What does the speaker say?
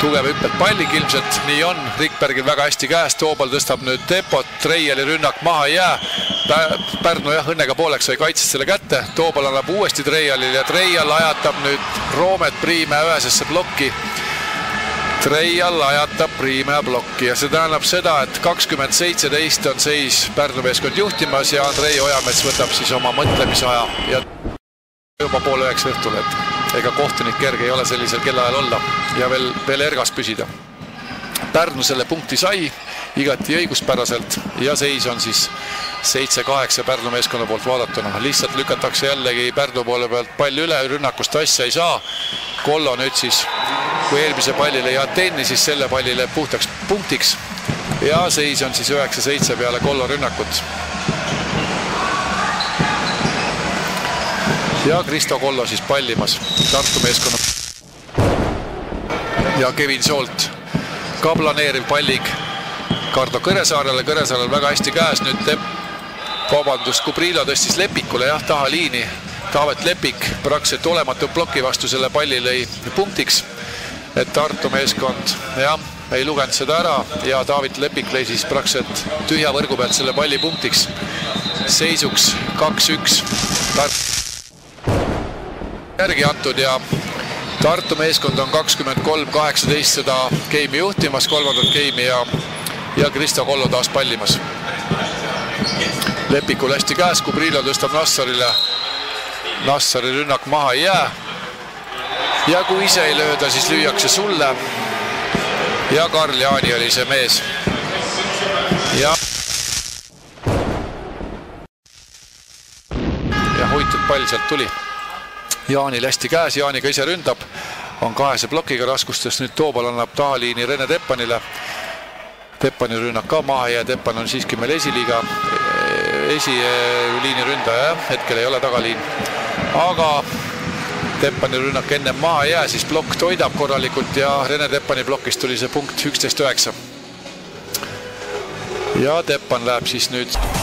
tugev hüppelt pallig ilmselt, nii on, Rikbergil väga hästi käes, Toobal tõstab nüüd tempot, Treiali rünnak maha ei jää, Pärnu jah, õnnega pooleks sai kaitses selle kätte, Toobal annab uuesti Treialile ja Treial ajatab nüüd Roomet Priimäe ühesesse plokki. Treial ajatab Priimäe plokki ja see tähendab seda, et 20-17 on seis Pärnu meeskond juhtimas ja Andrei Ojamets võtab siis oma mõtlemisaja ja juba 8:30 õhtul, et ega kohtunik kerge ei ole sellisel kellaajal olla ja veel ergas püsida. Pärnu selle punkti sai igati õiguspäraselt ja seis on siis 7-8 Pärnu meeskonna poolt vaadatuna. Lihtsalt lükatakse jällegi Pärnu poole pealt pall üle, rünnakust asja ei saa. Kollo nüüd siis, kui eelmise pallile ja tenni, siis selle pallile puhtaks punktiks ja seis on siis 9-7 peale Kollo rünnakut. Ja Kristo Kollo siis pallimas Tartu meeskonna ja Kevin Soolt ka planeeriv pallig Kardo Kõresaarele, Kõresaarel väga hästi käes nüüd vabandust, Kubrilo tõstis Lepikule jah, taha liini, Taavet Lepik praktiliselt olematu ploki vastu selle palli lõi punktiks, et Tartu meeskond jah, ei lugenud seda ära ja Taavet Lepik lõi siis praktiliselt tühja võrgu pealt selle palli punktiks, seisuks 2-1 järgi antud ja Tartu meeskond on 23-18 seda geimi juhtimas, kolmandat geimi ja Kristo Kollo taas pallimas. Lepikul hästi käes, Kubrilo tõstab Nassarile. Nassari rünnak maha ei jää. Ja kui ise ei lööda, siis lüüakse sulle. Ja Karl Jaani oli see mees. Ja hoitud pall sealt tuli. Jaanil hästi käes, Jaaniga ise ründab, on kahese plokiga raskustes, nüüd Toobal annab tahaliini Rene Teppanile. Teppani rünnak ka maha ja Teppan on siiski meil esiliini ründaja, hetkel ei ole tagaliin. Aga Teppani rünnak ennem maha ei jää, siis plokk toidab korralikult ja Rene Teppani plokist tuli see punkt 11-9. Ja Teppan läheb siis nüüd